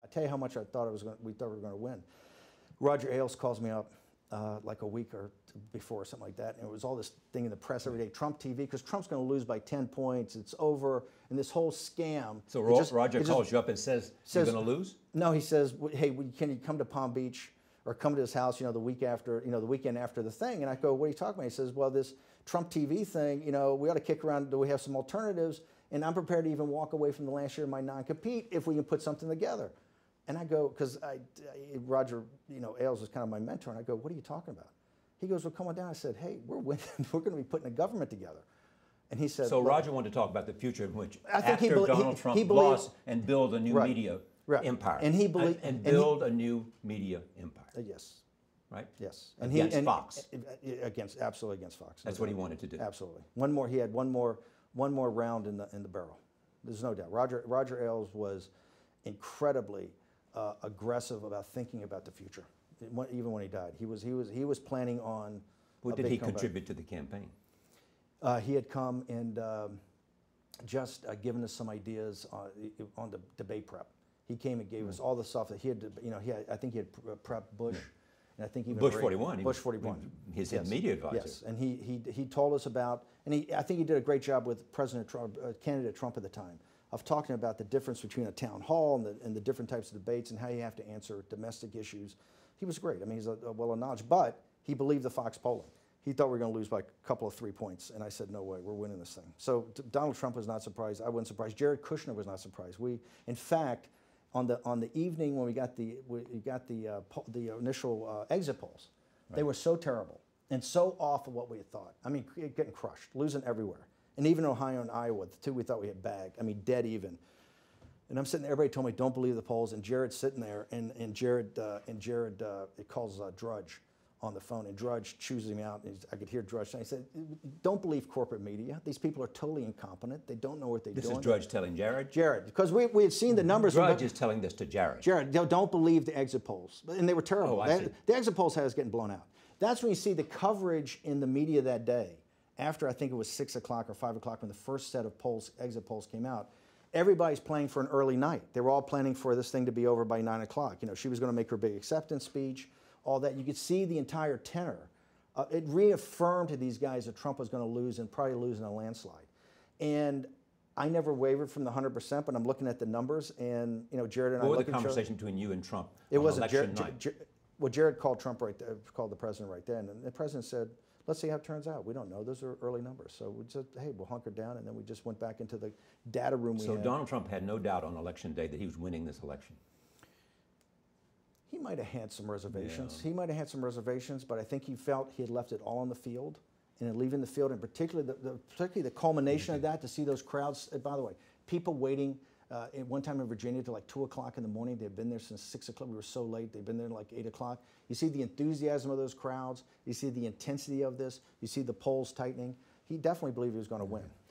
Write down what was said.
tell you how much I thought we thought we were going to win. Roger Ailes calls me up like a week or before, or something like that, and it was all this thing in the press every day, Trump TV, because Trump's going to lose by 10 points, it's over, and this whole scam. So Roger calls you up and says you're going to lose? No, he says, hey, can you come to Palm Beach or come to his house, the weekend after the thing? And I go, what are you talking about? He says, well, this Trump TV thing, we ought to kick around, do we have some alternatives? And I'm prepared to even walk away from the last year of my non-compete if we can put something together. And I go, because Roger, Ailes was kind of my mentor, and I go, what are you talking about? He goes, well, come on down. I said, hey, we're winning. We're going to be putting a government together. And he said, so Roger wanted to talk about the future in which I think after Donald Trump lost and build a new media empire. And he believed, and build a new media empire. Yes. Right? Yes. And against Fox. Absolutely against Fox. That's what he wanted to do. Absolutely. He had one more round in the barrel. There's no doubt. Roger Ailes was incredibly aggressive about thinking about the future. Even when he died, he was planning on. What did he contribute to the campaign? He had come and just given us some ideas on the debate prep. He came and gave us all the stuff that he had. I think he had prepped Bush, and I think even Bush 41. Bush 41. His media advisor. Yes, and he told us about, and I think he did a great job with President Trump, candidate Trump at the time, of talking about the difference between a town hall and the different types of debates and how you have to answer domestic issues. He was great. I mean, he's well knowledge, but he believed the Fox polling. He thought we were going to lose by a couple of 3 points, and I said, no way, we're winning this thing. So Donald Trump was not surprised. I wasn't surprised. Jared Kushner was not surprised. In fact, on the evening when we got the initial exit polls, they were so terrible and so off of what we had thought. I mean, getting crushed, losing everywhere. And even Ohio and Iowa, the two we thought we had bagged. I mean, dead even. And I'm sitting there, everybody told me, don't believe the polls. And Jared's sitting there, and Jared it calls Drudge on the phone, and Drudge chooses me out. And I could hear Drudge saying, he said, don't believe corporate media. These people are totally incompetent. They don't know what they're doing. This is Drudge telling Jared? Jared, because we had seen the numbers. Drudge is telling this to Jared. Jared, don't believe the exit polls. And they were terrible. Oh, the exit polls had us getting blown out. That's when you see the coverage in the media that day. After I think it was 6 o'clock or 5 o'clock when the first set of exit polls came out, everybody's planning for an early night. They were all planning for this thing to be over by 9 o'clock. She was going to make her big acceptance speech, all that. You could see the entire tenor. It reaffirmed to these guys that Trump was going to lose and probably lose in a landslide. And I never wavered from the 100%, but I'm looking at the numbers, and Jared and I. What was the conversation between you and Trump? It wasn't election night. Well, Jared called Trump called the president right then, and the president said, let's see how it turns out. We don't know. Those are early numbers. So we said, hey, we'll hunker down, and then we just went back into the data room we had. So Donald Trump had no doubt on election day that he was winning this election? He might have had some reservations. Yeah. He might have had some reservations, but I think he felt he had left it all on the field. And in leaving the field, and particularly the culmination of that, to see those crowds. By the way, people waiting at one time in Virginia till like 2 o'clock in the morning. They've been there since 6 o'clock. We were so late. They've been there like 8 o'clock. You see the enthusiasm of those crowds. You see the intensity of this. You see the polls tightening. He definitely believed he was going to win.